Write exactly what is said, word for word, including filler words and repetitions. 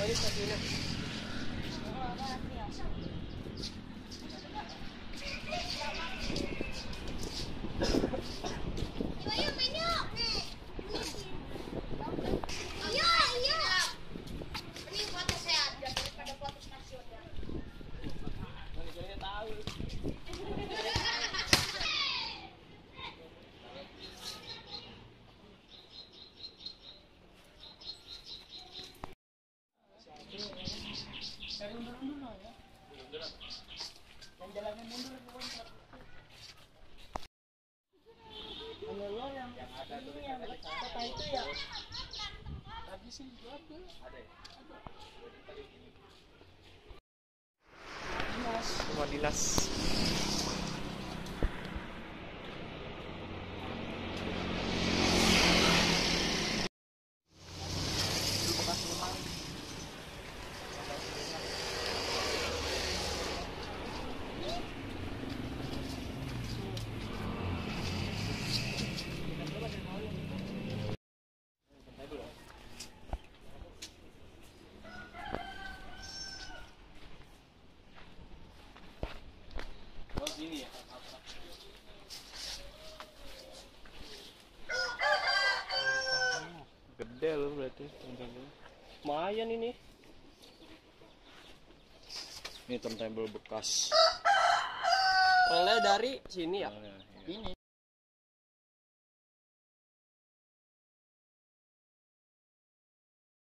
ini stasiunnya. Rumah dinas. Ini ya. Gede loh berarti. Lumayan ini. Ini turntable bekas. Relnya dari sini ya. Oh, ya, ya. Ini.